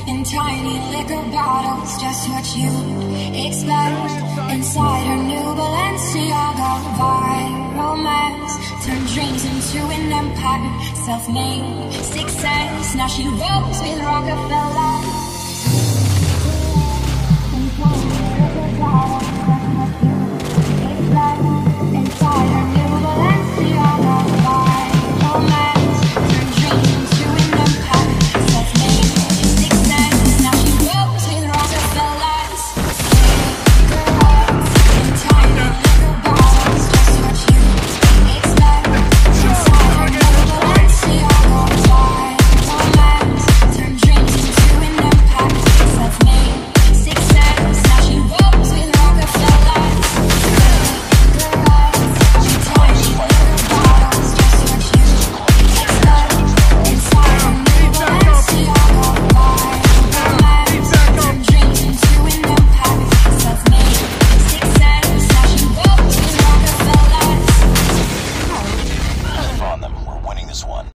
in tiny liquor bottles, just what you'd expect. Inside her new Balenciaga, romance turned dreams into an empire, self-made success. Now she rolls with Rockefeller.